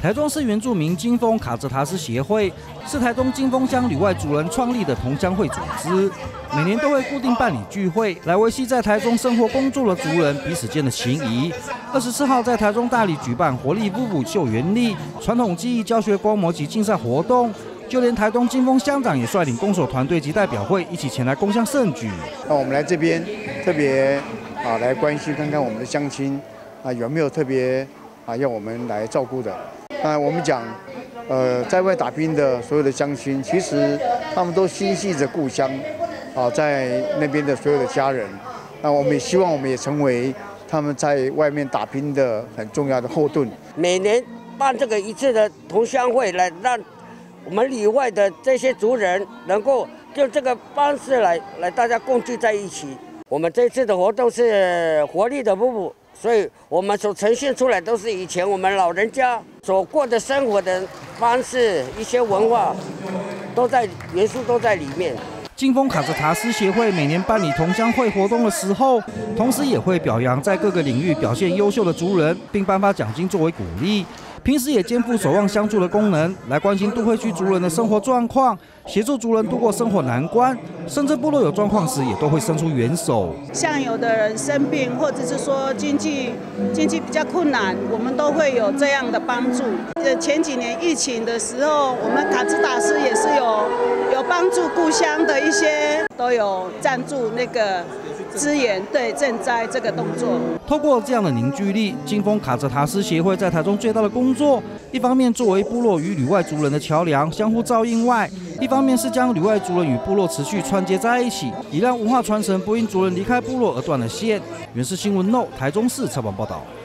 台中市原住民金峰卡泽塔斯协会是台中金峰乡旅外族人创立的同乡会组织，每年都会固定办理聚会，来维系在台中生活工作的族人彼此间的情谊。24号在台中大里举办活力舞舞秀原力传统技艺教学观摩及竞赛活动，就连台东金峰乡长也率领公所团队及代表会一起前来共襄盛举。 那我们来这边特别来关心看看我们的乡亲有没有特别要我们来照顾的。我们讲在外打拼的所有的乡亲，其实他们都心系着故乡在那边的所有的家人。那我们也希望我们也成为他们在外面打拼的很重要的后盾。 每年办这个一次的同乡会，来让我们里外的这些族人能够用这个方式来大家共聚在一起。我们这次的活动是活力的舞舞，所以我们所呈现出来都是以前我们老人家所过的生活的方式，一些文化元素都在里面。 金峰卡泽塔斯协会每年办理同乡会活动的时候，同时也会表扬在各个领域表现优秀的族人，并颁发奖金作为鼓励。平时也肩负守望相助的功能，来关心都会区族人的生活状况，协助族人度过生活难关，甚至部落有状况时也都会伸出援手。 像有的人生病，或者是说经济比较困难，我们都会有这样的帮助。前几年疫情的时候，我们卡兹达斯也是有帮助故乡的一些，都有赞助那个资源，对赈灾这个动作。 透过这样的凝聚力，金峰卡泽塔斯协会在台中最大的工作，一方面作为部落与旅外族人的桥梁，相互照应外，一方面是将旅外族人与部落持续串接在一起，以让文化传承不因族人离开部落而断了线。原视新闻 NO 台中市采访报道。